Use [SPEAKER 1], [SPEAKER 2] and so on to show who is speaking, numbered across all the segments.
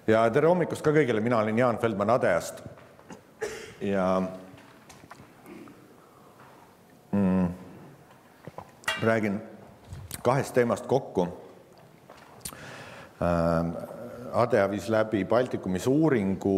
[SPEAKER 1] Ja tere hommikust ka kõigile, mina olen Jaan Feldman Adeast ja räägin kahest teemast kokku. Adea viis läbi Baltikumis uuringu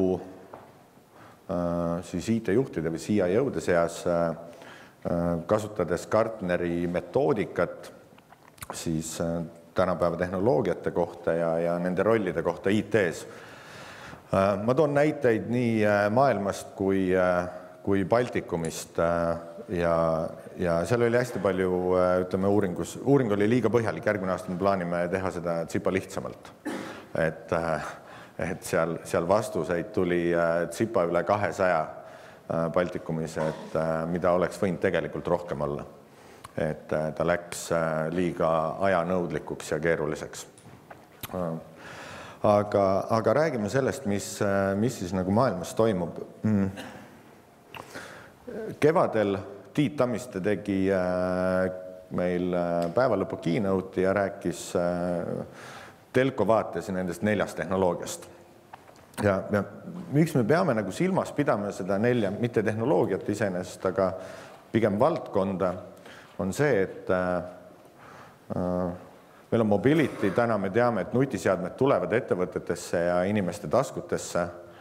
[SPEAKER 1] siis IT-juhtide või CIA-jõude seas, kasutades Gartneri metoodikat siis tänapäeva tehnoloogiate kohta ja nende rollide kohta IT-s. Ma toon näiteid nii maailmast kui Baltikumist ja seal oli hästi palju, ütleme, uuring oli liiga põhjalik, järgmine aasta me plaanime teha seda tsipa lihtsamalt. Et seal vastuseid tuli tsipa üle 200 Baltikumis, et mida oleks võinud tegelikult rohkem olla. Et ta läks liiga ajanõudlikuks ja keeruliseks. Aga räägime sellest, mis siis nagu maailmas toimub. Kevadel Tiit Tammiste tegi meil päevalõpu keynote'i ja rääkis telko vaates nendest 4 tehnoloogiast. Ja miks me peame nagu silmas pidama seda 4, mitte tehnoloogiat iseenesest, aga pigem valdkonda, on see, et meil on mobility, täna me teame, et nutiseadmed tulevad ettevõtetesse ja inimeste taskutesse.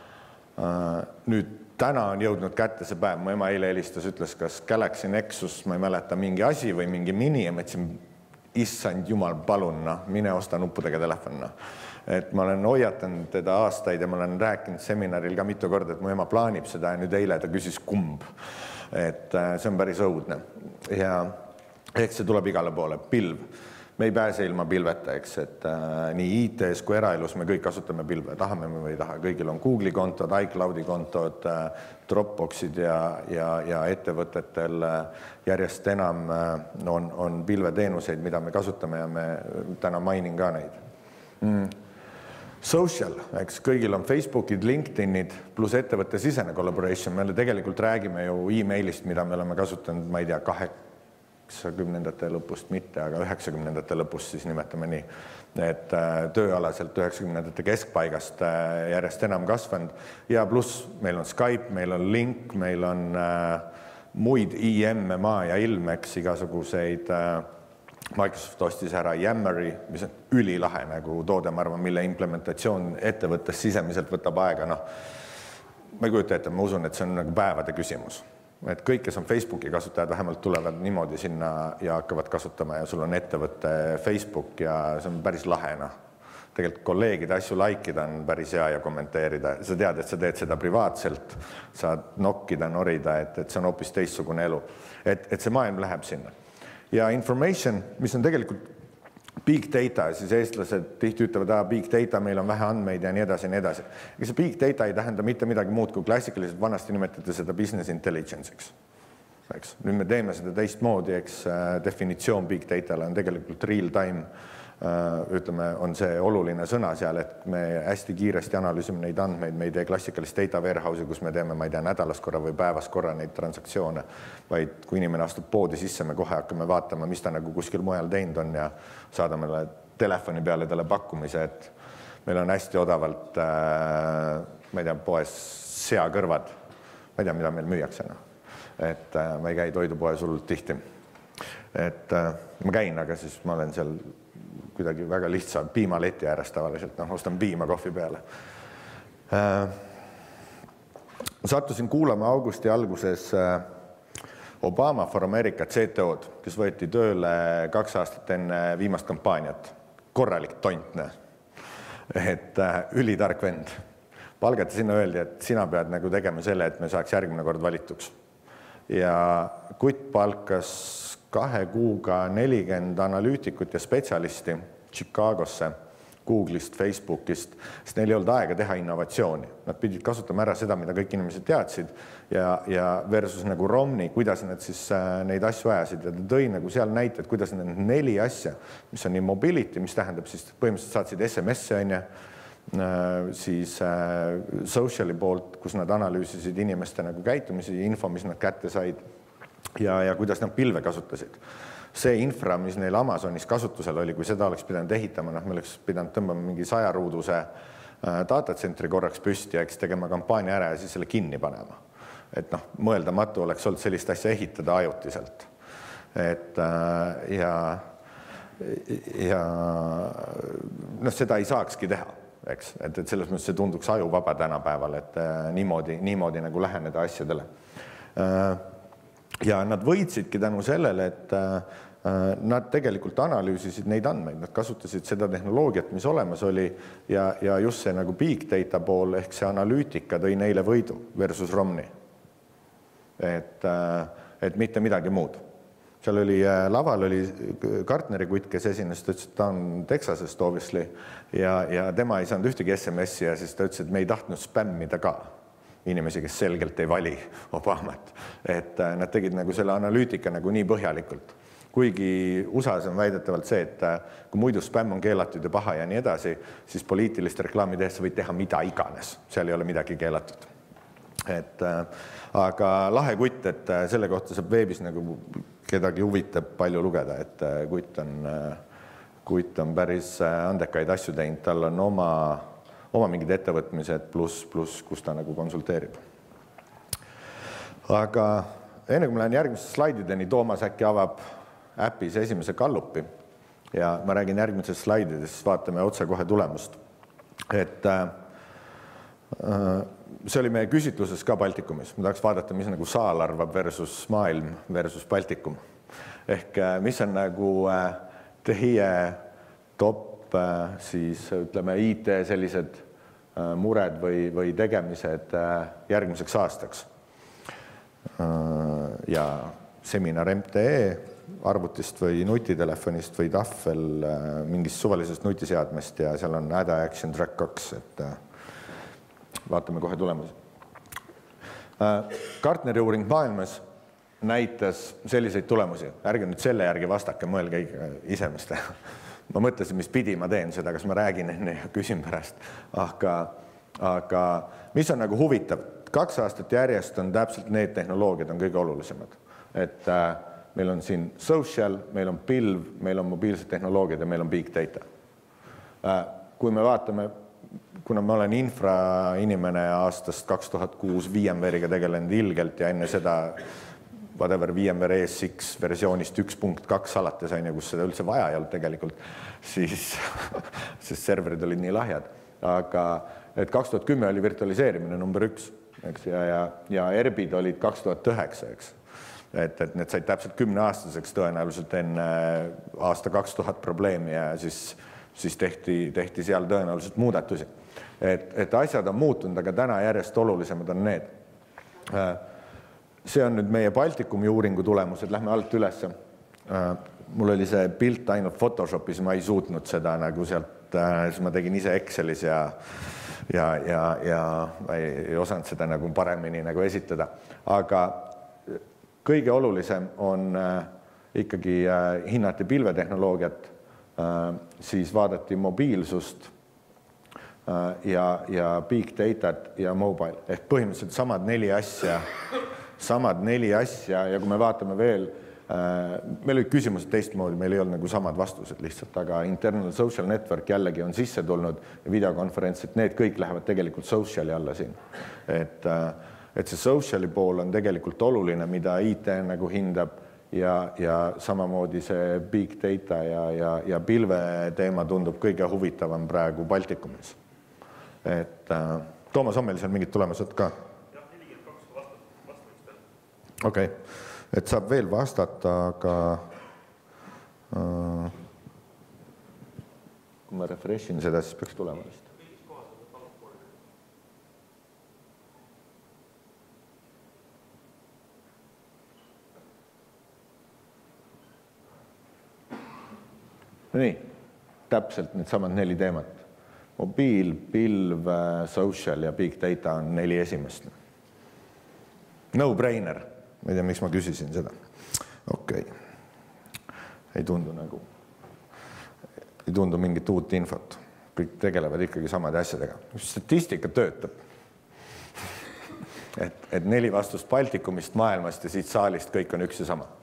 [SPEAKER 1] Nüüd täna on jõudnud kätte see päev, mu ema eile helistas, ütles, kas Galaxy Nexus, ma ei mäleta, mingi asi või mingi mini ja mõtlesin, issand jumal, palun, mine osta nuppudega telefon. Et ma olen hoiatanud teda aastaid ja ma olen rääkinud seminaril ka mitu korda, et mu ema plaanib seda ja nüüd eile ta küsis kumb. Et see on päris õudne. Ja eks see tuleb igale poole, pilv. Me ei pääse ilma pilveta, eks, et nii IT-s kui eraelus me kõik kasutame pilve, tahame me või ei taha. Kõigil on Google'i kontod, iCloudi kontod, Dropboxid ja ettevõtetel järjest enam on pilveteenuseid, mida me kasutame ja me täna mainin ka neid. Social, eks, kõigil on Facebookid, LinkedInid pluss ettevõtte sisene collaboration. Me tegelikult räägime ju e-mailist, mida me oleme kasutanud, ma ei tea, 80ndate lõpust mitte, aga 90ndate lõpust siis nimetame nii, et tööalaselt 90ndate keskpaigast järjest enam kasvanud ja pluss meil on Skype, meil on Link, meil on muid IM, maa ja ilm, eks, igasuguseid. Microsoft ostis ära Yammeri, mis on ülilahe nagu toode, ma arvan, mille implementatsioon ettevõttes sisemiselt võtab aega. Ma ei kujuta ette, ma usun, et see on nagu päevade küsimus. Et kõik, kes on Facebooki kasutajad, vähemalt tulevad niimoodi sinna ja hakkavad kasutama ja sul on ettevõtte Facebook ja see on päris lahena. Tegelikult kolleegide asju laikida on päris hea ja kommenteerida. Sa tead, et sa teed seda privaatselt, saad nokkida, norida, et see on hoopis teistsugune elu. Et see maailm läheb sinna. Ja information, mis on tegelikult big data, siis eestlased tihti ütlevad, big data, meil on vähe andmeid ja nii edasi ja nii edasi. Ega see big data ei tähenda mitte midagi muud, kui klassikaliselt vanasti nimetate seda business intelligence'iks. Nüüd me teeme seda teistmoodi, eks definitsioon big data'le on tegelikult real time, ütleme, on see oluline sõna seal, et me hästi kiiresti analüüsime neid andmeid, me ei tee klassikalist data warehouse'i, kus me teeme, ma ei tea, nädalas korra või päevas korra neid transaktsioone, vaid kui inimene astub poodi sisse, me kohe hakkame vaatama, mis ta nagu kuskil mujal teinud on ja saadame telefoni peale talle pakkumise, et meil on hästi odavalt, ma ei tea, poes seakõrvad, ma ei tea, mida meil müüakse. Et ma ei käi toidupoes hullult tihti. Et ma käin, aga siis ma olen seal kuidagi väga lihtsa piimaleti ääres tavaliselt, ostan piima kohvi peale. Sattusin kuulama augusti alguses Obama for America CTO-d, kes võeti tööle 2 aastat enne viimast kampaaniat. Korralik tontne. Et ülitark vend. Palgati sinna öeldi, et sina pead nagu tegema selle, et me saaks järgmine kord valituks. Ja kutt palkas 2 kuuga 40 analüütikut ja spetsialisti Chicagosse, Google'ist, Facebookist, sest neil ei olnud aega teha innovatsiooni. Nad pidid kasutama ära seda, mida kõik inimesed teadsid ja versus nagu Romney, kuidas nad siis neid asju ajasid. Ja ta tõi nagu seal näited, kuidas need 4 asja, mis on nii mobility, mis tähendab siis põhimõtteliselt saatsid SMS-e, siis sociali poolt, kus nad analüüsisid inimeste nagu käitumisi, info, mis nad kätte said ja kuidas nad pilve kasutasid. See infra, mis neil Amazonis kasutusel oli, kui seda oleks pidanud ehitama, me oleks pidanud tõmbama mingi 100-ruuduse datatsentri korraks püsti, eks tegema kampaania ära ja siis selle kinni panema. Et noh, mõeldamatu oleks olnud sellist asja ehitada ajutiselt. Et ja seda ei saakski teha, eks. Et selles mõttes see tunduks ajuvaba tänapäeval, et niimoodi nagu läheneda asjadele. Ja nad võitsidki tänu sellele, et nad tegelikult analüüsisid neid andmeid, nad kasutasid seda tehnoloogiat, mis olemas oli ja just see nagu big data pool ehk see analüütika tõi neile võidu versus Romney. Et mitte midagi muud. Seal oli, laval oli Gartneri kutt, kes esines, ta ütles, et ta on Texasest obviously ja tema ei saanud ühtegi SMS-i ja siis ta ütles, et me ei tahtnud spämmida ka inimesi, kes selgelt ei vali Obamat. Et nad tegid nagu selle analüütika nagu nii põhjalikult. Kuigi USA-s on väidetavalt see, et kui muidu spämm on keelatud ja paha ja nii edasi, siis poliitilist reklaami tehes võid teha mida iganes. Seal ei ole midagi keelatud. Aga lahe kutt, et selle kohta saab veebis nagu kedagi huvitab palju lugeda, et kutt on päris andekaid asju teinud, tal on oma mingid ettevõtmised pluss, kus ta nagu konsulteerib. Aga enne kui ma lähen järgmiste slaidideni, Toomas äkki avab äpis esimese Gallupi ja ma räägin järgmisest slaididest, siis vaatame otse kohe tulemust. Et see oli meie küsitluses ka Baltikumis. Ma tahaks vaadata, mis nagu saal arvab versus maailm versus Baltikum. Ehk mis on nagu teie top siis ütleme IT sellised mured või tegemised järgmiseks aastaks. Ja seminar MTE arvutist või nutitelefonist või tahvel mingist suvalisest nutiseadmest ja seal on Ada Action Track 2, et vaatame kohe tulemusi. Gartneri uuring maailmas näitas selliseid tulemusi. Ärge nüüd selle järgi vastake, mõelge ise, mis te. Ma mõtlesin, mis pidi ma teen seda, kas ma räägin enne ja küsin pärast. Aga mis on nagu huvitav? 2 aastat järjest on täpselt need tehnoloogiad on kõige olulisemad. Et meil on siin social, meil on pilv, meil on mobiilsed tehnoloogiad ja meil on big data. Kui me vaatame, kuna ma olen infrainimene aastast 2006 VMware'iga tegelenud ilgelt ja enne seda whatever VMware ESX versioonist 1.2 alates aine, kus seda üldse vaja ei olnud tegelikult, siis sest serverid olid nii lahjad. Aga et 2010 oli virtualiseerimine number 1, eks, ja ERBid olid 2009, eks. Et need said täpselt 10-aastaseks tõenäoliselt enne aasta 2000 probleemi ja siis tehti seal tõenäoliselt muudatusi. Et asjad on muutunud, aga täna järjest olulisemad on need. See on nüüd meie Baltikumi uuringu tulemused, lähme alt ülesse. Mul oli see pilt ainult Photoshopis, ma ei suutnud seda nagu sealt, siis ma tegin ise Excelis ja ei osanud seda nagu paremini nagu esitada. Aga kõige olulisem on ikkagi hinnati pilvetehnoloogiat, siis vaadati mobiilsust ja big datat ja mobile. Ehk põhimõtteliselt samad 4 asja ja kui me vaatame veel, meil olid küsimused teistmoodi, meil ei olnud nagu samad vastused lihtsalt, aga internal social network jällegi on sisse tulnud ja videokonferentsid, need kõik lähevad tegelikult sociali alla siin. Et see sociali pool on tegelikult oluline, mida IT nagu hindab ja samamoodi see big data ja pilve teema tundub kõige huvitavam praegu Baltikumis. Et Toomas, on meil seal mingid tulemused ka?
[SPEAKER 2] Jah, 42 vastamist veel.
[SPEAKER 1] Okei, et saab veel vastata, aga kui ma refreshin seda, siis peaks tulema vist. Nii, täpselt need samad 4 teemat. Mobiil, pilv, social ja big data on 4 esimest. No-brainer. Ma ei tea, miks ma küsisin seda. Okei. Ei tundu mingit uut infot. Kõik tegelevad ikkagi samade asjadega. Statistika töötab. Et 4 vastust Baltikumist, maailmast ja siit saalist kõik on üks ja sama.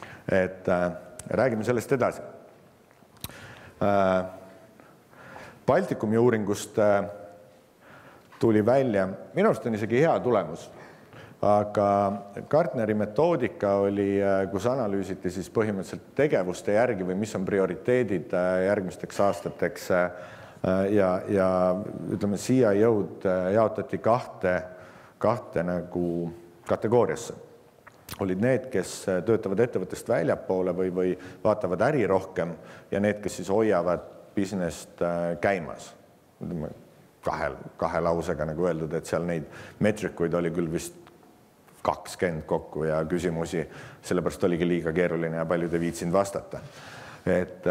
[SPEAKER 1] Et räägime sellest edasi. Baltikumi uuringust tuli välja, minu arust on isegi hea tulemus, aga Gartneri metoodika oli, kus analüüsiti siis põhimõtteliselt tegevuste järgi või mis on prioriteedid järgmisteks aastateks ja ütleme, CIO-d jaotati kahte nagu kategooriasse. Olid need, kes töötavad ettevõttest väljapoole või vaatavad äri rohkem ja need, kes siis hoiavad business't käimas. Kahe lausega nagu öeldud, et seal neid metrikuid oli küll vist 20 kokku ja küsimusi, sellepärast oligi liiga keeruline ja paljud ei viitsinud vastata. Et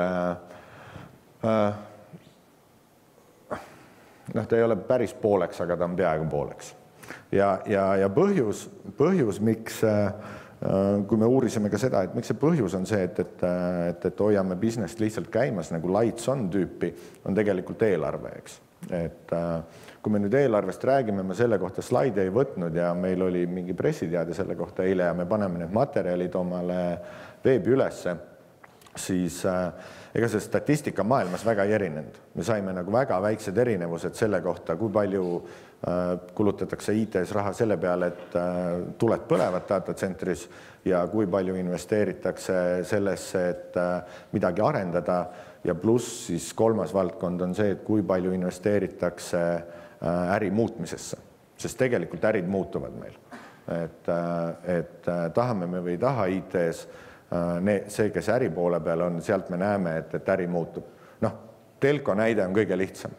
[SPEAKER 1] ta ei ole päris pooleks, aga ta on peaaegu pooleks. Ja põhjus, miks, kui me uurisime ka seda, et miks see põhjus on see, et hoiame business lihtsalt käimas nagu lights on tüüpi, on tegelikult eelarve, eks. Et kui me nüüd eelarvest räägime, me selle kohta slaide ei võtnud ja meil oli mingi pressiteade selle kohta eile ja me paneme need materjalid omale veebi ülesse, siis ega see statistika maailmas väga ei erinenud. Me saime nagu väga väiksed erinevused selle kohta, kui palju kulutatakse IT-s raha selle peale, et tuled põlevad datacentris ja kui palju investeeritakse sellesse, et midagi arendada ja pluss siis kolmas valdkond on see, et kui palju investeeritakse äri muutmisesse, sest tegelikult ärid muutuvad meil. Et tahame me või ei taha IT-s, see, kes äri poole peal on, sealt me näeme, et äri muutub. Telko näide on kõige lihtsam.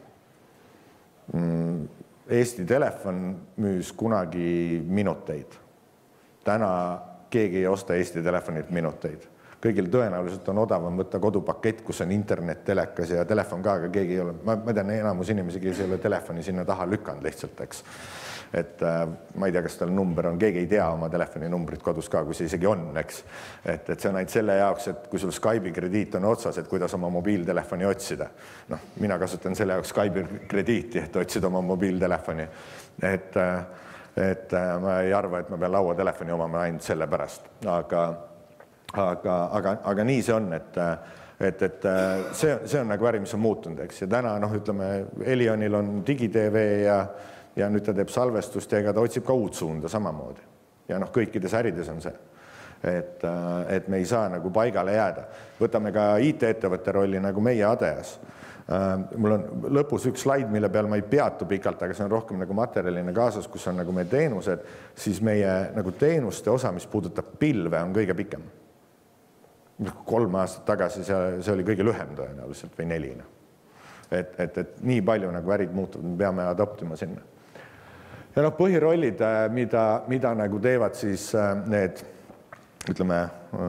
[SPEAKER 1] Eesti Telefon müüs kunagi minuteid. Täna keegi ei osta Eesti Telefonilt minuteid. Kõigil tõenäoliselt on odavam võtta kodupakett, kus on internet, telekas ja telefon ka, aga keegi ei ole, ma tean, enamus inimesi, kes ei ole telefoni sinna taha lükanud lihtsalt, eks. Et ma ei tea, kas tal number on, keegi ei tea oma telefoni numbrit kodus ka, kui see isegi on, eks. Et see on ainult selle jaoks, et kui sul Skype'i krediit on otsas, et kuidas oma mobiiltelefoni otsida. Mina kasutan selle jaoks Skype'i krediiti, et otsida oma mobiiltelefoni. Et ma ei arva, et ma pean lauatelefoni omama ainult selle pärast, aga nii see on, et see on nagu äri, mis on muutunud, eks. Ja täna, ütleme, Elionil on digitv ja nüüd ta teeb salvestust ja ega ta otsib ka uut suunda samamoodi. Ja kõikides ärides on see, et me ei saa nagu paigale jääda. Võtame ka IT-ettevõtte rolli nagu meie Adeas. Mul on lõpus üks slaid, mille peal ma ei peatu pikalt, aga see on rohkem nagu materjalina kaasas, kus on nagu meie teenused, siis meie nagu teenuste osa, mis puudutab pilve, on kõige pikem. 3 aastat tagasi see oli kõige lühem tõenäoliselt või 4. Et nii palju nagu ärid muutuvad, me peame adoptima sinna. Ja põhirollid, mida nagu teevad siis need, ütleme,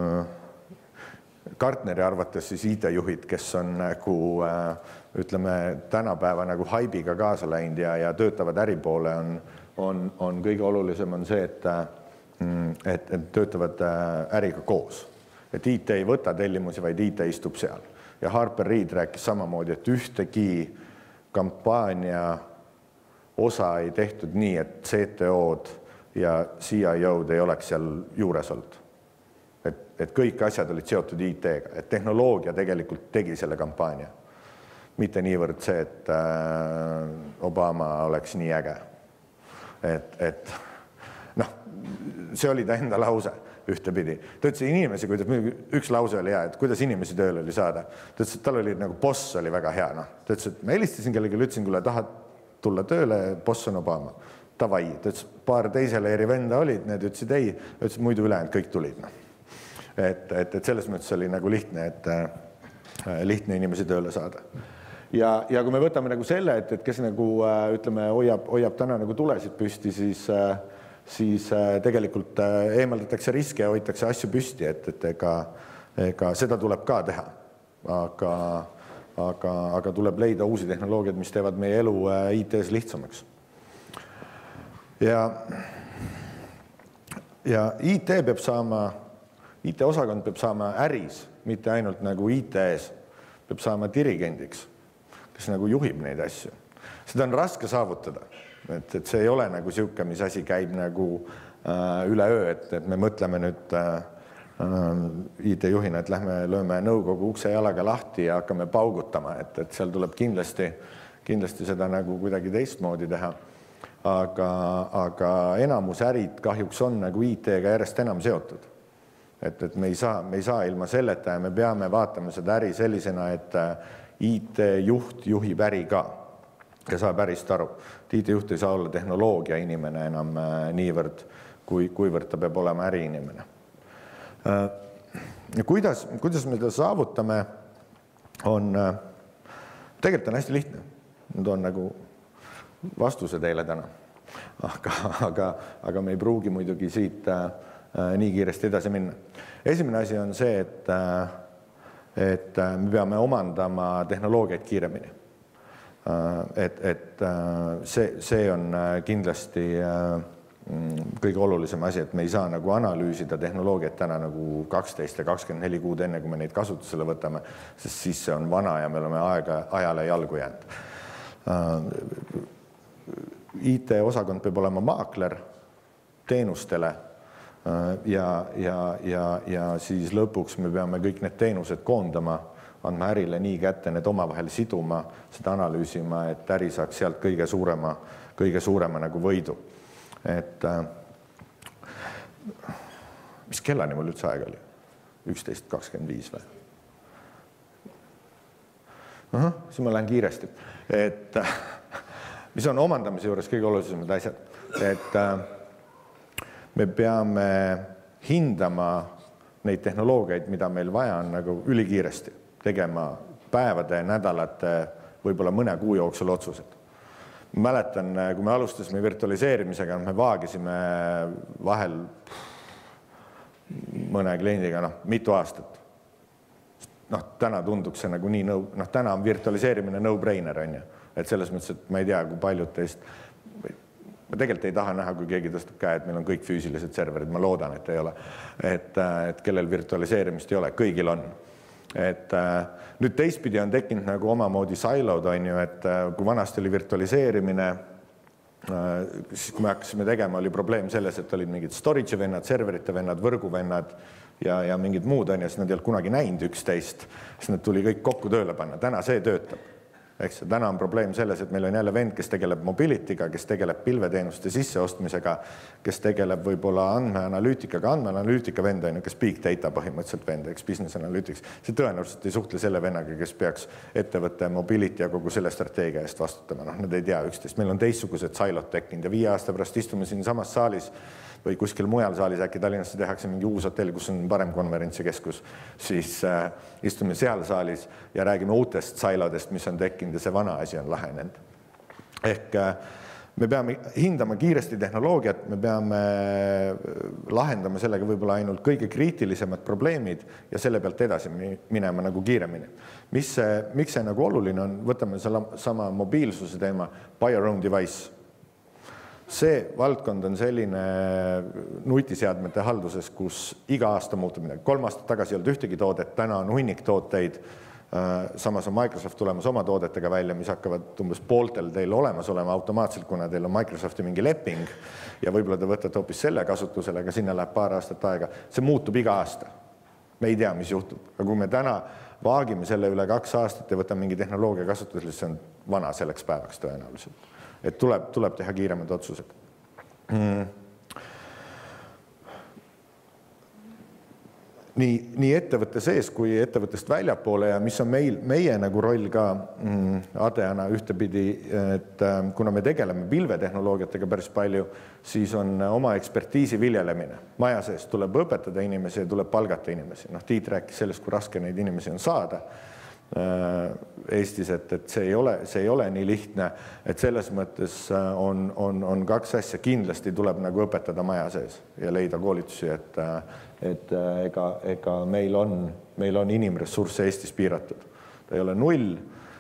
[SPEAKER 1] Gartneri arvates siis IT-juhid, kes on nagu, ütleme, tänapäeva nagu haibiga kaasa läinud ja töötavad äri poole, on kõige olulisem on see, et töötavad äriga koos. Et IT ei võta tellimusi, vaid IT istub seal. Ja Harper Reed rääkis samamoodi, et ühtegi kampaania osa ei tehtud nii, et CTO-d ja CIO-d ei oleks seal juures olnud. Et kõik asjad olid seotud IT-ga, et tehnoloogia tegelikult tegi selle kampaania. Mitte niivõrd see, et Obama oleks nii äge. Et see oli ta enda lause ühtepidi. Ta ütles inimesi, üks lause oli hea, et kuidas inimesi tööl oli saada. Ta ütles, et tal oli nagu boss oli väga hea. Ta ütles, et ma helistasin kellegi, ütlesin, kui tahad tulla tööle, boss on Obama. Tavai. Ta ütles, paar teisele eri venda olid, need ütlesid ei, ütles, muidu ülejäänud kõik tulid. Et selles mõttes oli nagu lihtne, et lihtne inimesi tööle saada. Ja kui me võtame nagu selle, et kes nagu, ütleme, hoiab täna nagu tulesid püsti, siis tegelikult eemaldatakse riske ja hoitakse asju püsti, et ega seda tuleb ka teha. Aga tuleb leida uusi tehnoloogiad, mis teevad meie elu IT-s lihtsamaks. Ja IT peab saama, IT-osakond peab saama äris, mitte ainult nagu IT-s, peab saama dirigendiks, kes nagu juhib neid asju. Seda on raske saavutada. Et see ei ole nagu siuke, mis asi käib nagu üleöö, et me mõtleme nüüd IT-juhina, et lähme lööme nõukogu ukse jalaga lahti ja hakkame paugutama, et seal tuleb kindlasti kindlasti seda nagu kuidagi teistmoodi teha, aga enamus ärid kahjuks on nagu IT-ga järjest enam seotud. Et me ei saa ilma selleta ja me peame vaatama seda äri sellisena, et IT-juht juhib äri ka ja saab ärist aru. IT-juht ei saa olla tehnoloogia inimene enam niivõrd, kuivõrd ta peab olema äriinimene. Ja kuidas me seda saavutame, on tegelikult on hästi lihtne. Need on nagu vastuse teile täna. Aga me ei pruugi muidugi siit nii kiiresti edasi minna. Esimene asi on see, et me peame omandama tehnoloogiaid kiiremini. See on kindlasti kõige olulisem asi, et me ei saa nagu analüüsida tehnoloogiat täna nagu 12 ja 24 kuud enne, kui me neid kasutusele võtame, sest siis see on vana ja me oleme ajale jalgu jäänud. IT-osakond peab olema maakler teenustele ja siis lõpuks me peame kõik need teenused koondama, andma ärile nii kätte, need omavahel siduma, seda analüüsima, et äri saaks sealt kõige suurema nagu võidu. Et mis kellani mul üldse aega oli? 11.25 või? Siis ma lähen kiiresti. Et mis on omandamise juures kõige olulisemad asjad? Et me peame hindama neid tehnoloogiaid, mida meil vaja on nagu ülikiiresti, tegema päevade, nädalate, võib-olla mõne kuu jooksul otsused. Mäletan, kui me alustasime virtualiseerimisega, me vaagisime vahel mõne kliendiga mitu aastat. Täna tunduks see nagu nii täna on virtualiseerimine no-brainer, on ju. Et selles mõttes, et ma ei tea, kui paljud teist, ma tegelikult ei taha näha, kui keegi tõstab käe, et meil on kõik füüsilised serverid, ma loodan, et ei ole. Et kellel virtualiseerimist ei ole, kõigil on. Et nüüd teistpidi on tekkinud nagu omamoodi siloed, on ju, et kui vanasti oli virtualiseerimine, siis kui me hakkasime tegema, oli probleem selles, et olid mingid storage vennad, serverite vennad, võrguvennad ja mingid muud, on ju, siis nad ei olnud kunagi näinud üksteist, siis nad tuli kõik kokku tööle panna. Täna see töötab. Eks, täna on probleem selles, et meil on jälle vend, kes tegeleb mobilityga, kes tegeleb pilveteenuste sisseostmisega, kes tegeleb võib-olla andmeanalüütika vend on ju, kes big data põhimõtteliselt vend, eks business analytics. See tõenäoliselt ei suhtle selle vennaga, kes peaks ettevõtte mobility ja kogu selle strateegia eest vastutama. Nad ei tea üksteist. Meil on teistsugused silot tekkinud ja 5 aasta pärast istume siin samas saalis või kuskil mujal saalis, äkki Tallinnasse tehakse mingi uus hotell, kus on parem konverentsikeskus, siis istume seal saalis ja räägime uutest silodest, mis on tekkinud ja see vana asi on lahenenud. Ehk me peame hindama kiiresti tehnoloogiat, me peame lahendama sellega võib-olla ainult kõige kriitilisemad probleemid ja selle pealt edasi minema nagu kiiremini. Miks see nagu oluline on? Võtame sama mobiilsuse teema, buy your own device. See valdkond on selline nutiseadmete halduses, kus iga aasta muutub midagi. 3 aastat tagasi ei olnud ühtegi toodet, täna on hunnik tooteid. Samas on Microsoft tulemas oma toodetega välja, mis hakkavad umbes pooltel teil olemas olema automaatselt, kuna teil on Microsofti mingi leping ja võib-olla te võtate hoopis selle kasutusele, aga sinna läheb paar aastat aega. See muutub iga aasta. Me ei tea, mis juhtub. Aga kui me täna vaagime selle üle 2 aastat ja võtame mingi tehnoloogia kasutusele, see on vana selleks päevaks tõenäoliselt. Et tuleb teha kiiremad otsused. Nii ettevõtte sees kui ettevõttest väljapoole ja mis on meie nagu roll ka ADEAna ühtepidi, et kuna me tegeleme pilvetehnoloogiatega päris palju, siis on oma ekspertiisi viljelemine. Maja sees tuleb õpetada inimesi ja tuleb palgata inimesi. Tiit rääkis sellest, kui raske neid inimesi on saada Eestis, et see ei ole nii lihtne, et selles mõttes on 2 asja. Kindlasti tuleb nagu õpetada maja sees ja leida koolitusi, et ega meil on inimressursse Eestis piiratud. Ta ei ole 0,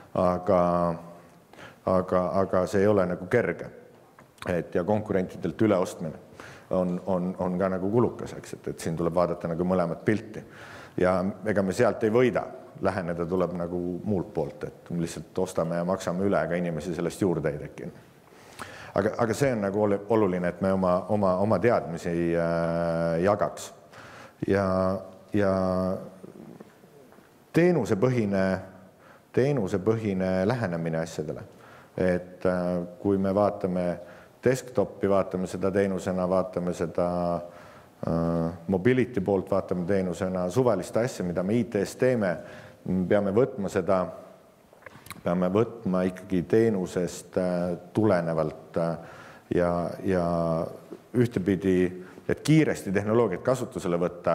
[SPEAKER 1] aga see ei ole nagu kerge. Ja konkurentidelt üleostmine on ka nagu kulukas, et siin tuleb vaadata nagu mõlemat pilti. Ja ega me sealt ei võida. Läheneda tuleb nagu muult poolt, et lihtsalt ostame ja maksame üle, aga inimesi sellest juurde ei tekkinud. Aga see on nagu oluline, et me oma teadmisi jagaks. Ja teenusepõhine lähenemine asjadele et kui me vaatame desktopi, vaatame seda teenusena, vaatame seda mobility poolt, vaatame teenusena suvalist asja, mida me IT-s teeme, peame võtma ikkagi teenusest tulenevalt ja ühtepidi, et kiiresti tehnoloogiat kasutusele võtta,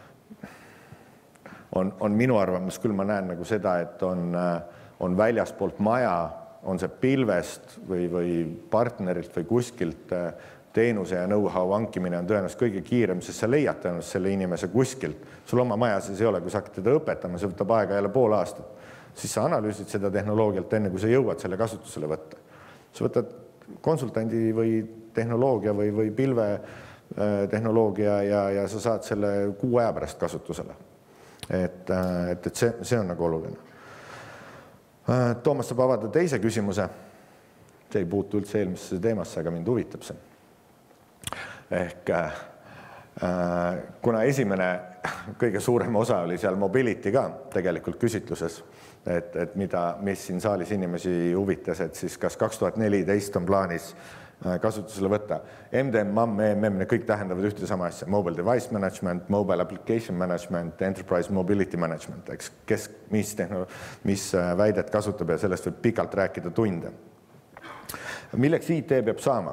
[SPEAKER 1] on minu arvamus, küll ma näen nagu seda, et on väljaspoolt maja, on see pilvest või partnerilt või kuskilt teenuse ja know-how hankimine on tõenäoliselt kõige kiirem, sest sa leiad tõenäoliselt selle inimese kuskilt. Sul oma maja sees ei ole, kui sa hakkad teda õpetama, see võtab aega jälle pool aastat. Siis sa analüüsid seda tehnoloogialt enne, kui sa jõuad selle kasutusele võtta. Sa võtad konsultandi või tehnoloogia või pilve tehnoloogia ja sa saad selle 6 aja pärast kasutusele. Et see on nagu oluline. Toomas saab avada teise küsimuse. See ei puutu üldse eelmisesse teemasse, aga mind huvitab see. Ehk kuna esimene kõige suurem osa oli seal mobility ka tegelikult küsitluses, et mis siin saalis inimesi huvitas, et siis kas 2014 on plaanis kasutusele võtta. MDM, MAM, EMM, need kõik tähendavad ühte sama asja. Mobile Device Management, Mobile Application Management, Enterprise Mobility Management, eks mis väidet kasutab ja sellest võib pikalt rääkida tunde. Milleks IT peab saama?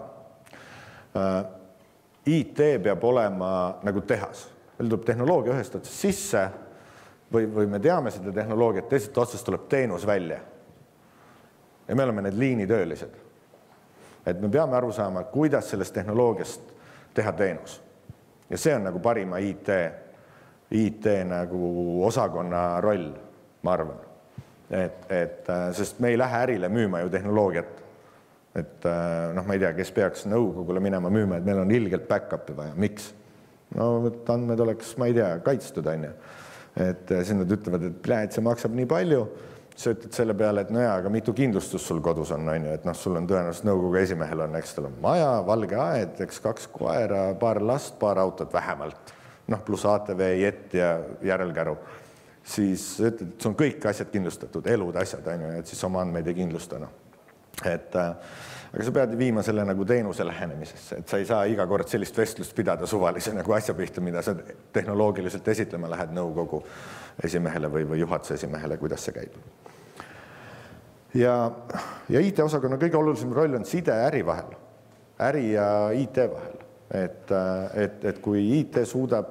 [SPEAKER 1] IT peab olema nagu tehas. Meil tuleb tehnoloogia ühest otsast sisse või me teame seda tehnoloogiat, teisest otsast tuleb teenus välja. Ja me oleme need liinitöölised. Et me peame aru saama, kuidas sellest tehnoloogiast teha teenus. Ja see on nagu parima IT nagu osakonna roll, ma arvan. Sest me ei lähe ärile müüma ju tehnoloogiat. Et ma ei tea, kes peaks nõukogule minema müüma, et meil on ilgelt back-up'i vaja. Miks? No andmed oleks, ma ei tea, kaitstud on ju. Et siin nad ütlevad, et see maksab nii palju, sa ütled selle peale, et no jaa, aga mitu kindlustus sul kodus on ju, et sul on tõenäoliselt nõukogu esimehel on, eks tal on maja, valge aed, eks 2 koera, paar last, paar autot vähemalt, pluss ATV, jett ja järelkäru. Siis ütled, et sul on kõik asjad kindlustatud, elud asjad on ju, et siis oma andmeid ei kindlustanud. Aga sa pead viima selle nagu teenuse lähenemisesse, et sa ei saa iga kord sellist vestlust pidada suvalise nagu asja pihta, mida sa tehnoloogiliselt esitlema lähed nõukogu esimehele või juhatuse esimehele, kuidas see käib. Ja IT-osakonna kõige olulisem roll on side äri vahel, äri ja IT vahel. Et kui IT suudab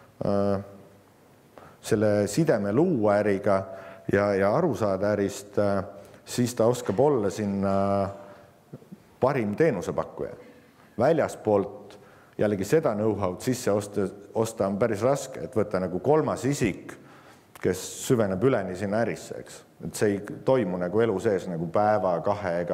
[SPEAKER 1] selle sideme luua äriga ja aru saada ärist, siis ta oskab olla sinna parim teenusepakkuja. Väljaspoolt jällegi seda know-how'd sisse osta on päris raske, et võtta nagu 3. isik, kes süveneb üleni sinna ärisse, eks. Et see ei toimu nagu elu sees nagu päevaga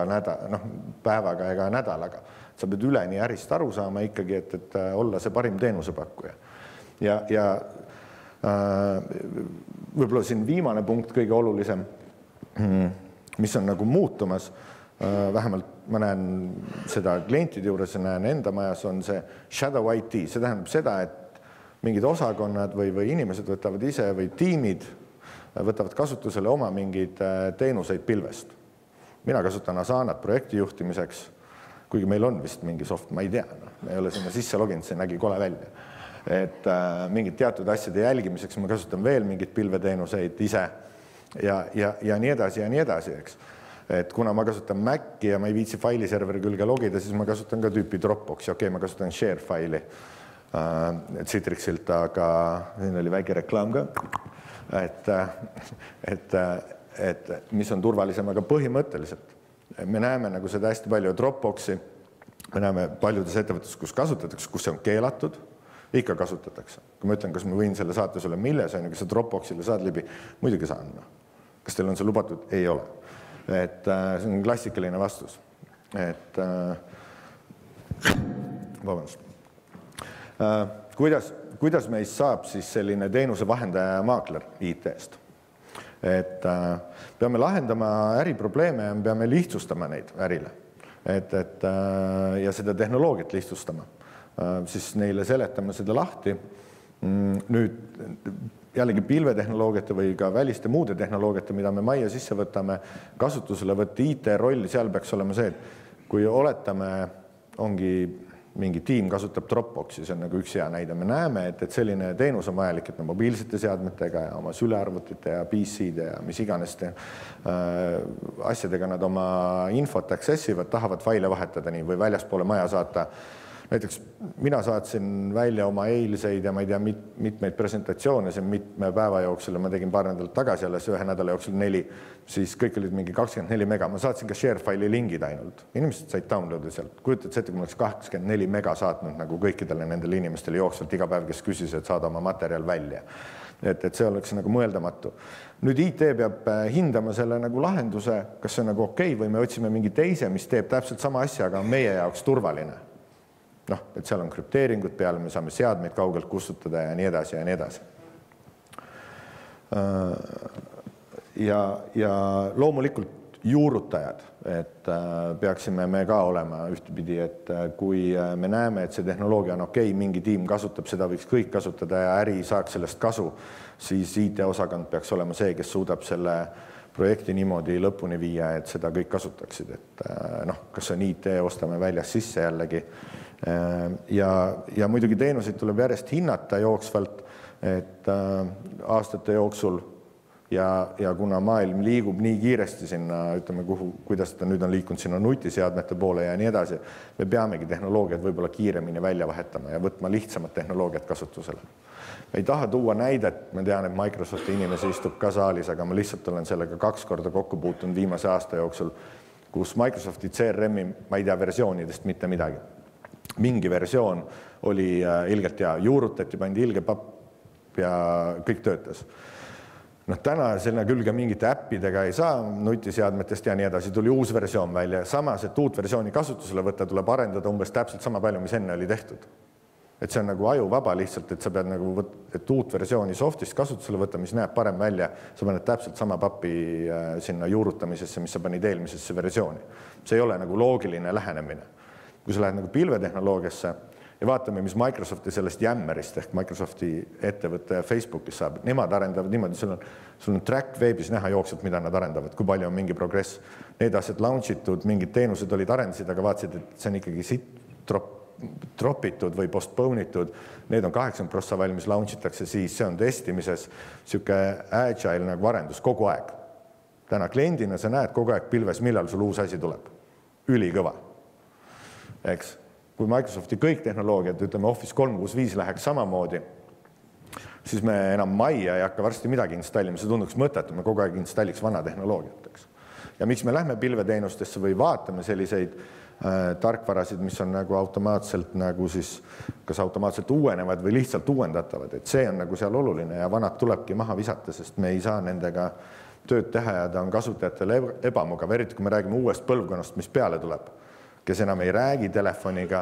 [SPEAKER 1] ega nädalaga. Sa pead üleni ärist aru saama ikkagi, et olla see parim teenusepakkuja. Ja võib-olla siin viimane punkt kõige olulisem, mis on nagu muutumas, vähemalt ma näen seda klientide juures ja näen enda majas, on see shadow IT. See tähendab seda, et mingid osakonnad või inimesed võtavad ise või tiimid võtavad kasutusele oma mingeid teenuseid pilvest. Mina kasutan Asanat projekti juhtimiseks, kuigi meil on vist mingi soft, ma ei tea, me ei ole sinna sisse loginud, see nägi kole välja. Et mingid teatud asjade jälgimiseks ma kasutan veel mingid pilveteenuseid ise ja nii edasi, eks. Et kuna ma kasutan Maci ja ma ei viitsi failiserveri külge logida, siis ma kasutan ka tüüpi Dropboxi. Okei, ma kasutan share faili Citrixilt, aga siin oli väike reklaam ka. Et mis on turvalisem, aga põhimõtteliselt. Me näeme nagu seda hästi palju Dropboxi, me näeme paljudes ettevõttes, kus kasutatakse, kus see on keelatud, ikka kasutatakse. Kui ma ütlen, kas ma võin selle saate sulle milles, kas sa Dropboxile saad läbi, muidugi saan. Kas teil on see lubatud? Ei ole. Et see on klassikaline vastus. Et vabandust. Kuidas meist saab siis selline teenuse vahendaja ja maakler IT-st? Et peame lahendama äriprobleeme ja peame lihtsustama neid ärile. Ja seda tehnoloogiat lihtsustama. Siis neile seletame seda lahti, Nüüd jällegi pilvetehnoloogiate või ka väliste muude tehnoloogiate, mida me majja sisse võtame, kasutusele võtta IT roll, seal peaks olema see, et kui oletame, ongi mingi tiim kasutab Dropboxi, see on nagu üks hea näide. Me näeme, et selline teenus on vajalik, et me mobiilsete seadmetega ja oma sülearvutite ja PC-de ja mis iganes asjadega nad oma infot accessivad, tahavad faile vahetada nii või väljaspoole maja saata. Näiteks mina saatsin välja oma eilseid ja ma ei tea mitmeid presentatsioone siin mitme päeva jooksul, ma tegin paar nädalat tagasi alles, ühe nädala jooksul 4, siis kõik olid mingi 24 mega. Ma saatsin ka sharefile'i lingid ainult. Inimesed said download'i sealt. Kujutad ette, kui ma oleks 84 mega saatnud nagu kõikidele nendele inimestele jooksvalt iga päev, kes küsis, et saada oma materjal välja. Et see oleks nagu mõeldamatu. Nüüd IT peab hindama selle nagu lahenduse, kas see on nagu okei või me otsime mingi teise, mis teeb täpselt sama asja, aga on meie jaoks turvaline. Noh, et seal on krüpteeringud peale, me saame seadmeid kaugelt kustutada ja nii edasi ja nii edasi. Ja loomulikult juurutajad, et peaksime me ka olema ühtepidi, et kui me näeme, et see tehnoloogia on okei, mingi tiim kasutab, seda võiks kõik kasutada ja äri saaks sellest kasu, siis IT-osakond peaks olema see, kes suudab selle projekti niimoodi lõpuni viia, et seda kõik kasutaksid. Et noh, kas on IT, ostame väljas sisse jällegi. Ja muidugi teenuseid tuleb järjest hinnata jooksvalt, et aastate jooksul ja kuna maailm liigub nii kiiresti sinna, ütleme, kuidas ta nüüd on liikunud sinna nutiseadmete poole ja nii edasi, me peamegi tehnoloogiad võib-olla kiiremini välja vahetama ja võtma lihtsamat tehnoloogiat kasutusele. Me ei taha tuua näidet, ma tean, et Microsofti inimesi istub ka saalis, aga ma lihtsalt olen sellega 2 korda kokku puutunud viimase aasta jooksul, kus Microsofti CRM-i, ma ei tea versioonidest mitte midagi. Mingi versioon oli ilgelt ja juurutati, pandi ilge papp ja kõik töötas. Noh, täna selline külge mingite äppidega ei saa nutiseadmetest ja nii edasi, tuli uus versioon välja. Samas, et uut versiooni kasutusele võtta, tuleb arendada umbes täpselt sama palju, mis enne oli tehtud. Et see on nagu ajuvaba lihtsalt, et sa pead nagu et uut versiooni softist kasutusele võtta, mis näeb parem välja, sa paned täpselt sama papi sinna juurutamisesse, mis sa panid eelmisesse versiooni. See ei ole nagu loogiline lähenemine. Kui sa lähed nagu pilvetehnoloogiasse ja vaatame, mis Microsofti sellest jämmerist ehk Microsofti ettevõtte Facebookis saab, nemad arendavad niimoodi, sul on track veebis näha jooksvalt, mida nad arendavad, kui palju on mingi progress. Need asjad launchitud, mingid teenused olid arendasid, aga vaatasid, et see on ikkagi dropitud või postponitud. Need on 80% valmis launchitakse, siis see on testimises siuke agile nagu arendus kogu aeg. Täna kliendina sa näed kogu aeg pilves, millal sul uus asi tuleb. Ülikõva. Eks, kui Microsofti kõik tehnoloogiad, ütleme Office 365 läheks samamoodi, siis me enam majja ei hakka varsti midagi installima, see tunduks mõttetu, me kogu aeg installiks vana tehnoloogiat. Eks. Ja miks me lähme pilveteenustesse või vaatame selliseid tarkvarasid, mis on nagu automaatselt nagu siis, kas automaatselt uuenevad või lihtsalt uuendatavad, et see on nagu seal oluline ja vanad tulebki maha visata, sest me ei saa nendega tööd teha ja ta on kasutajatele ebamugav, eriti kui me räägime uuest põlvkonnast, mis peale tuleb, kes enam ei räägi telefoniga.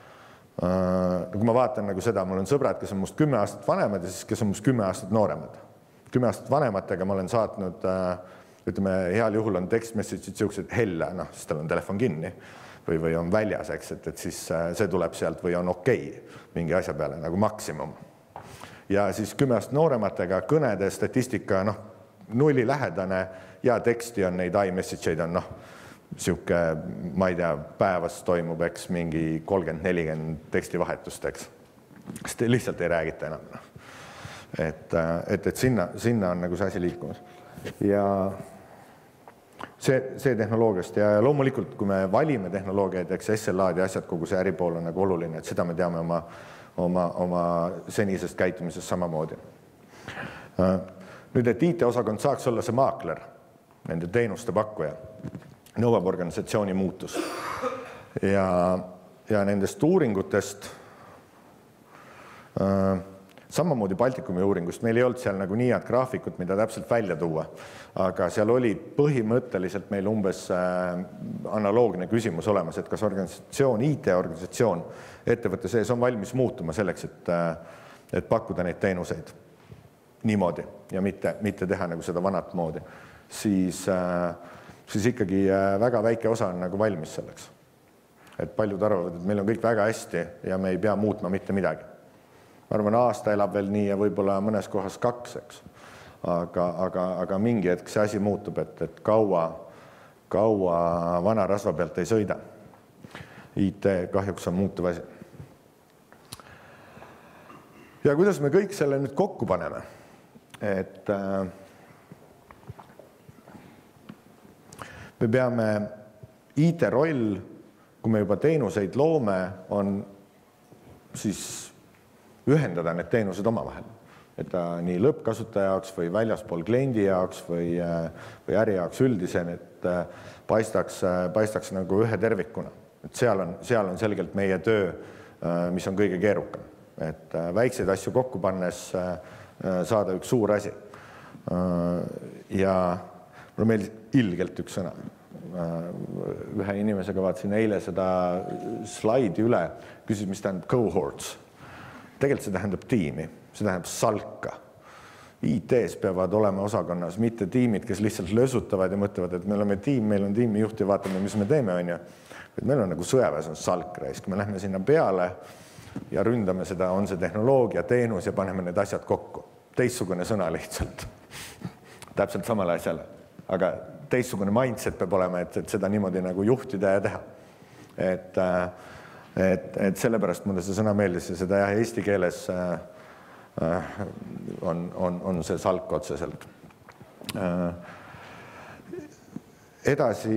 [SPEAKER 1] Kui ma vaatan nagu seda, mul on sõbrad, kes on must 10 aastat vanemad ja siis kes on must 10 aastat nooremad. 10 aastat vanematega ma olen saatnud, ütleme, heal juhul on text message'id siuksed hella, noh, siis tal on telefon kinni või on väljas, eks, et siis see tuleb sealt või on okei mingi asja peale nagu maksimum. Ja siis 10 aastat noorematega kõnede statistika, noh, 0 lähedane ja teksti on neid iMessage'id on, noh, siuke, ma ei tea, päevas toimub, eks, mingi 30-40 tekstivahetust, eks. Sest te lihtsalt ei räägita enam. Et sinna on nagu see asi liikumas. Ja see tehnoloogiast ja loomulikult, kui me valime tehnoloogiaid, eks SLA-d ja asjad, kogu see äripool on nagu oluline, et seda me teame oma senisest käitumisest samamoodi. Nüüd, et IT-osakond saaks olla see maakler, nende teenuste pakkuja, nõuab organisatsiooni muutus. Ja nendest uuringutest, samamoodi Baltikumi uuringust, meil ei olnud seal nagu nii head graafikut, mida täpselt välja tuua, aga seal oli põhimõtteliselt meil umbes analoogne küsimus olemas, et kas organisatsioon, IT-organisatsioon ettevõtte sees on valmis muutuma selleks, et pakkuda neid teenuseid niimoodi ja mitte teha nagu seda vanat moodi, siis ikkagi väga väike osa on nagu valmis selleks. Et paljud arvavad, et meil on kõik väga hästi ja me ei pea muutma mitte midagi. ma arvan, aasta elab veel nii ja võib-olla mõnes kohas 2, eks. Aga mingi hetk see asi muutub, et kaua vana rasva pealt ei sõida. IT kahjuks on muutuv asi. Ja kuidas me kõik selle nüüd kokku paneme? Et me peame IT roll, kui me juba teenuseid loome, on siis ühendada need teenused omavahel. Et ta nii lõppkasutaja jaoks või väljaspool kliendi jaoks või äri jaoks üldisen, et paistaks nagu ühe tervikuna. Et seal on selgelt meie töö, mis on kõige keerukam. Et väikseid asju kokku pannes saada üks suur asi. Ja mulle meeldis ilgelt üks sõna. Ühe inimesega vaatasin eile seda slaidi üle, küsis, mis tähendab cohorts. Tegelikult see tähendab tiimi, see tähendab salka. IT-s peavad olema osakonnas, mitte tiimid, kes lihtsalt lösutavad ja mõtlevad, et me oleme tiim, meil on tiimijuht ja vaatame, mis me teeme, on ju. Et meil on nagu sõjaväes on salkraisk, me lähme sinna peale ja ründame seda, on see tehnoloogia, teenus ja paneme need asjad kokku. Teistsugune sõna lihtsalt. Täpselt samale asjale. Aga teistsugune mindset peab olema, et seda niimoodi nagu juhtida ja teha. Et sellepärast mulle see sõna meeldis ja seda jah, eesti keeles on see salk otseselt. Edasi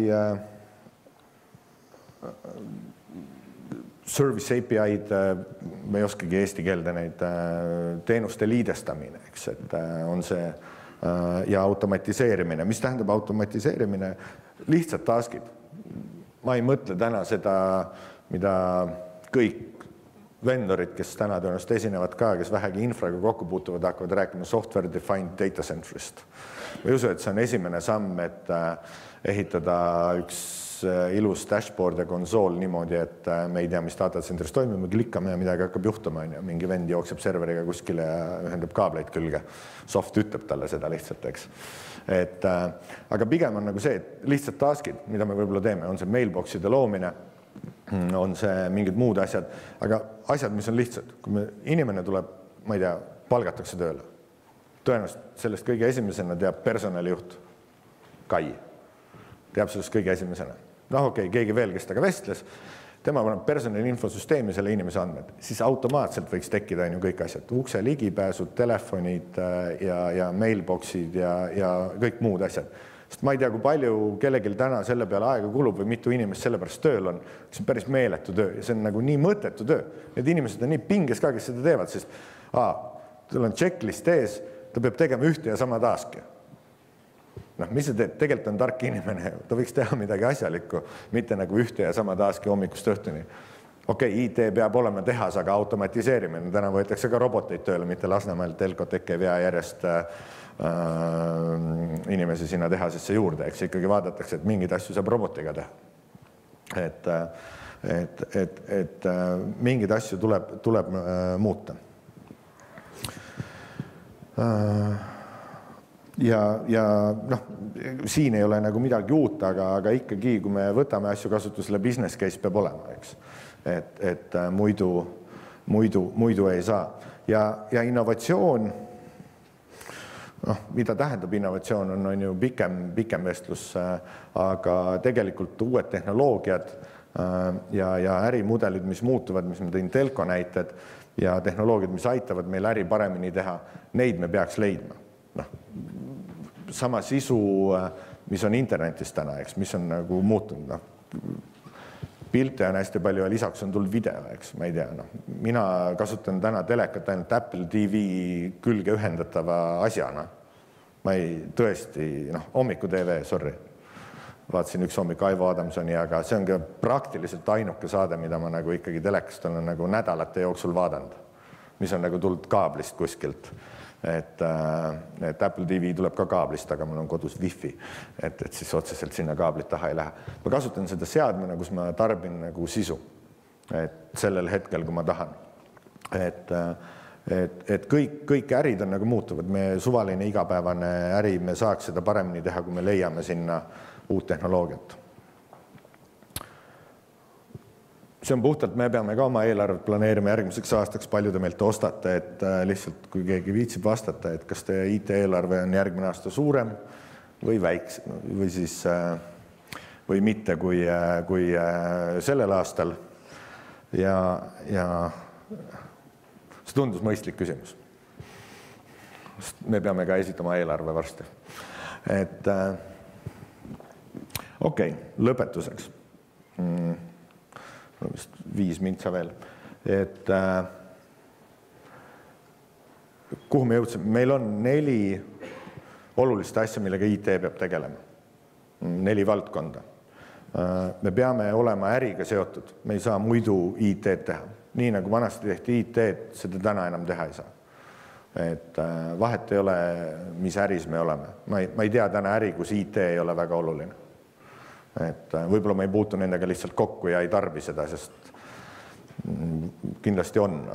[SPEAKER 1] service API-d, me ei oskagi eesti keelde neid teenuste liidestamine, eks, et on see ja automatiseerimine. Mis tähendab automatiseerimine? Lihtsad taskid. Ma ei mõtle täna seda, mida kõik vendorid, kes täna tõenäoliselt esinevad ka, kes vähegi infraga kokku puutuvad, hakkavad rääkima software defined data centerist. Ma ei usu, et see on esimene samm, et ehitada üks ilus dashboard ja konsool niimoodi, et me ei tea, mis data centeris toimib, me klikkame ja midagi hakkab juhtuma, mingi vend jookseb serveriga kuskile ja ühendab kaableid külge. Soft ütleb talle seda lihtsalt, eks. Aga pigem on nagu see, et lihtsad taskid, mida me võib-olla teeme, on see mailboxide loomine, on see mingid muud asjad, aga asjad, mis on lihtsad. Kui inimene tuleb, ma ei tea, palgatakse tööle. Tõenäoliselt sellest kõige esimesena teab personalijuht Kai. Teab sellest kõige esimesena. Okei, keegi veel, kes taga vestles, tema paneb personali infosüsteemi selle inimese andmed, siis automaatselt võiks tekkida kõik asjad, ukse ligipääsud, telefonid ja mailboxid ja kõik muud asjad. Sest ma ei tea, kui palju kellelgi täna selle peale aega kulub või mitu inimest selle pärast tööl on, see on päris meeletu töö ja see on nagu nii mõttetu töö. Need inimesed on nii pinges ka, kes seda teevad, sest tal on checklist ees, ta peab tegema ühte ja sama taski. Mis see teeb? Tegelikult on tark inimene, ta võiks teha midagi asjalikku, mitte nagu ühte ja sama taski hommikust õhtuni. Okei, IT peab olema tehas, aga automatiseerimine. Täna võetakse ka roboteid tööle, mitte Lasnamäel Telkotech ei vea järjest inimesi sinna tehasesse juurde. Eks ikkagi vaadatakse, et mingid asju saab robotiga teha. Et mingid asju tuleb muuta. Ja siin ei ole nagu midagi uut, aga ikkagi, kui me võtame asju kasutusele, business case peab olema, eks. Et muidu ei saa. Ja innovatsioon, mida tähendab innovatsioon, on ju pikem vestlus, aga tegelikult uued tehnoloogiad ja ärimudelid, mis muutuvad, mis ma tõin telko näited ja tehnoloogiad, mis aitavad meil äri paremini teha, neid me peaks leidma. Sama sisu, mis on internetis täna, eks, mis on nagu muutunud. Pilte on hästi palju ja lisaks on tulnud video, eks, ma ei tea. Mina kasutan täna telekat ainult Apple TV külge ühendatava asjana. Ma ei tõesti, hommiku TV, sorry. Vaatasin üks hommik Aivo Adamsoni, aga see on ka praktiliselt ainuke saade, mida ma nagu ikkagi telekast olen nagu nädalate jooksul vaadanud, mis on nagu tulnud kaablist kuskilt. Et Apple TV tuleb ka kaablist, aga mul on kodus wifi, et siis otseselt sinna kaablit taha ei lähe. Ma kasutan seda seadmena, kus ma tarbin nagu sisu, et sellel hetkel, kui ma tahan. Et kõik ärid on nagu muutuvad, me suvaline igapäevane äri, me saaks seda paremini teha, kui me leiame sinna uut tehnoloogiat. see on puhtalt, me peame ka oma eelarvet planeerima järgmiseks aastaks, palju te meilt ostate, et lihtsalt kui keegi viitsib vastata, et kas teie IT-eelarve on järgmine aasta suurem või väiksem või siis või mitte kui sellel aastal. Ja see tundus mõistlik küsimus. Me peame ka esitama eelarve varsti. Et okei, lõpetuseks. Vist 5 mintsa veel. Et kuhu me jõudsime? Meil on 4 olulist asja, millega IT peab tegelema. 4 valdkonda. Me peame olema äriga seotud. Me ei saa muidu IT-d teha. Nii nagu vanasti tehti IT-d, seda täna enam teha ei saa. Et vahet ei ole, mis äris me oleme. Ma ei tea täna äri, kus IT ei ole väga oluline. Et võib-olla ma ei puutu nendega lihtsalt kokku ja ei tarbi seda, sest kindlasti on,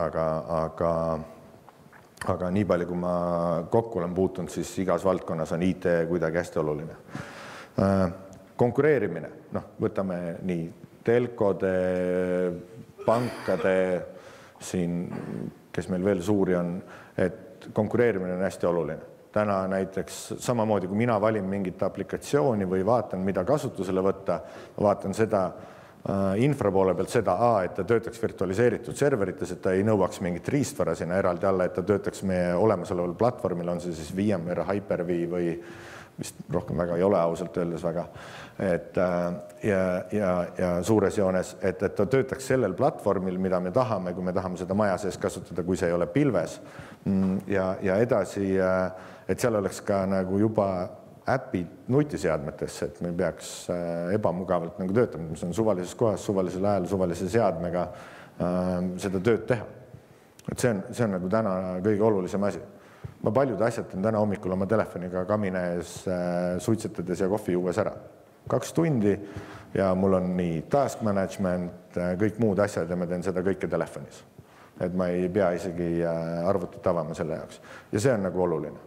[SPEAKER 1] aga nii palju, kui ma kokku olen puutunud, siis igas valdkonnas on IT kuidagi hästi oluline. Konkureerimine, võtame nii telkode, pankade, siin, kes meil veel suuri on, et konkureerimine on hästi oluline. Täna näiteks samamoodi, kui mina valin mingit aplikatsiooni või vaatan, mida kasutusele võtta, vaatan seda infra poole pealt seda, et ta töötaks virtualiseeritud serverites, et ta ei nõuaks mingit riistvara sinna eraldi alla, et ta töötaks meie olemasoleval platvormil, on see siis VMware, Hyper-V või vist rohkem väga ei ole ausalt öeldes väga. Et, ja suures joones, et ta töötaks sellel platvormil, mida me tahame, kui me tahame seda maja sees kasutada, kui see ei ole pilves. Ja edasi, et seal oleks ka nagu juba äpid nutiseadmetesse, et me peaks ebamugavalt nagu töötama, mis on suvalises kohas, suvalisel ajal, suvalise seadmega seda tööd teha. Et see on nagu täna kõige olulisem asi. Ma paljud asjad on täna hommikul oma telefoniga kamina ees suitsetades ja kohvi juues ära. 2 tundi ja mul on nii task management, kõik muud asjad ja ma teen seda kõike telefonis. Et ma ei pea isegi arvutit avama selle jaoks. Ja see on nagu oluline.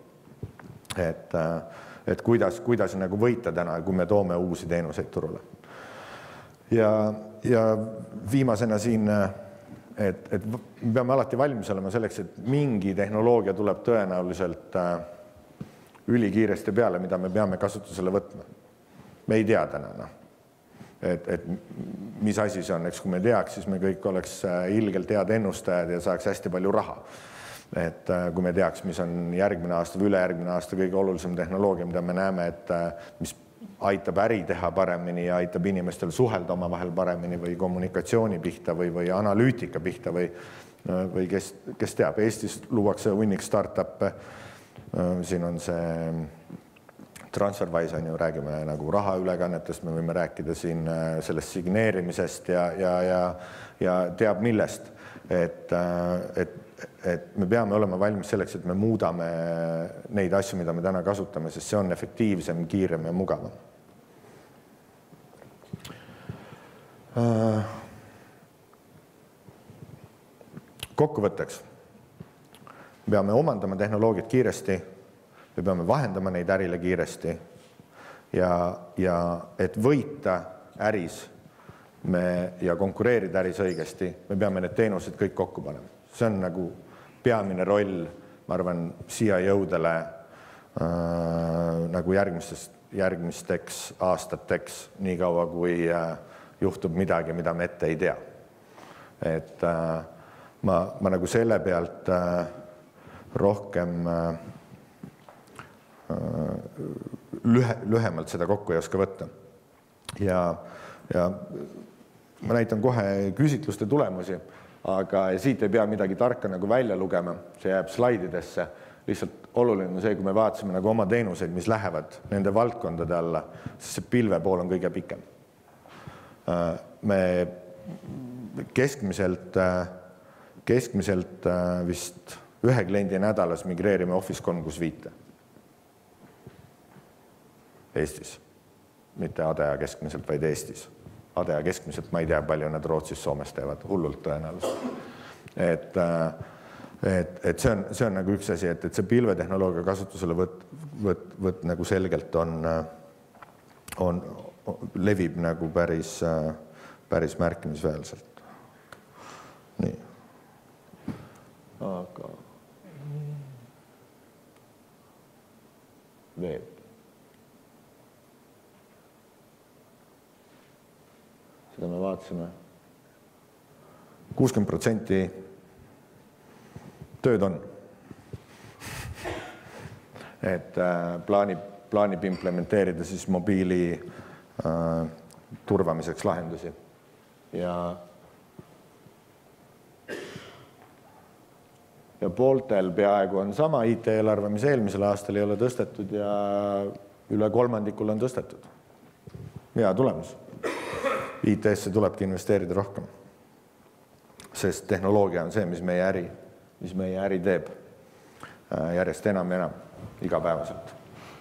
[SPEAKER 1] Et kuidas nagu võita täna, kui me toome uusi teenuseid turule. Ja viimasena siin, et me peame alati valmis olema selleks, et mingi tehnoloogia tuleb tõenäoliselt ülikiiresti peale, mida me peame kasutusele võtma. Me ei tea täna, et mis asi see on, eks kui me teaks, siis me kõik oleks ilgelt head ennustajad ja saaks hästi palju raha. Et kui me teaks, mis on järgmine aasta või ülejärgmine aasta kõige olulisem tehnoloogia, mida me näeme, et mis aitab äri teha paremini ja aitab inimestel suhelda omavahel paremini või kommunikatsiooni pihta või analüütika pihta või kes teab. Eestis luuakse hunnik startup'e, siin on see TransferWise, räägime nagu rahaülekannetest, me võime rääkida siin sellest signeerimisest ja teab millest, et me peame olema valmis selleks, et me muudame neid asju, mida me täna kasutame, sest see on efektiivsem, kiirem ja mugavam. Kokkuvõtteks. Me peame omandama tehnoloogiat kiiresti, me peame vahendama neid ärile kiiresti ja et võita äris ja konkureerida äris õigesti, me peame need teenused kõik kokku panema. See on nagu peamine roll, ma arvan, CIO-dele nagu järgmisteks aastateks, nii kaua kui juhtub midagi, mida me ette ei tea. Et ma nagu selle pealt rohkem lühemalt seda kokku ei oska võtta. Ja ma näitan kohe küsitluste tulemusi, aga siit ei pea midagi tarka nagu välja lugema, see jääb slaididesse. Lihtsalt oluline on see, kui me vaatasime nagu oma teenuseid, mis lähevad nende valdkondade alla, siis see pilve pool on kõige pikem. Me keskmiselt vist 1 kliendi nädalas migreerime Office 365 Eestis, mitte ADA keskmiselt, vaid Eestis. ADA keskmiselt, ma ei tea, palju nad Rootsis, Soomes teevad, hullult tõenäoliselt. Et see on nagu üks asi, et see pilvetehnoloogia kasutusele võt nagu selgelt levib nagu päris märkimisväärselt. aga veel. Seda me vaatasime. 60% tööd on. Et plaanib implementeerida siis mobiili turvamiseks lahendusi. Ja pooltel peaaegu on sama IT-eelarve, mis eelmisel aastal ei ole tõstetud ja üle kolmandikul on tõstetud. Hea tulemus. IT-sse tulebki investeerida rohkem, sest tehnoloogia on see, mis meie äri teeb järjest enam ja enam igapäevaselt.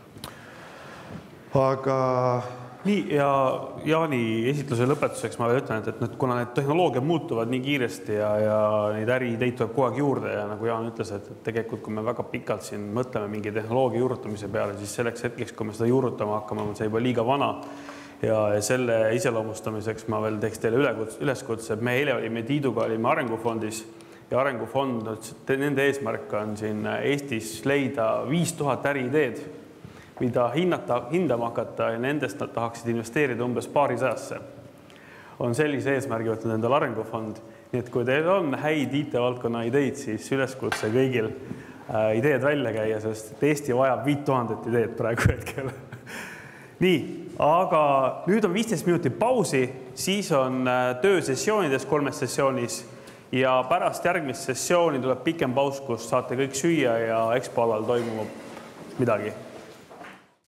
[SPEAKER 1] Aga
[SPEAKER 3] nii, ja Jaani esitluse lõpetuseks ma veel ütlen, et kuna need tehnoloogiad muutuvad nii kiiresti ja neid äriideid tuleb kogu aeg juurde ja nagu Jaan ütles, et tegelikult kui me väga pikalt siin mõtleme mingi tehnoloogia juurutamise peale, siis selleks hetkeks, kui me seda juurutama hakkame, on see juba liiga vana ja selle iseloomustamiseks ma veel teeks teile üleskutse, et me eile olime Tiiduga Arengufondis ja Arengufond, nende eesmärk on siin Eestis leida 5000 äriideed, mida hindama hakata ja nendest nad tahaksid investeerida umbes paarisajasse. On sellise eesmärgi võtnud endal Arengufond. Nii et kui teil on häid IT-valdkonna ideid, siis üleskutse kõigil ideed välja käia, sest Eesti vajab 5000 ideed praegu hetkel. Nii, aga nüüd on 15 minutit pausi, siis on töösessioonides 3 sessioonis ja pärast järgmist sessiooni tuleb pikem paus, kus saate kõik süüa ja EXPO alal toimub midagi.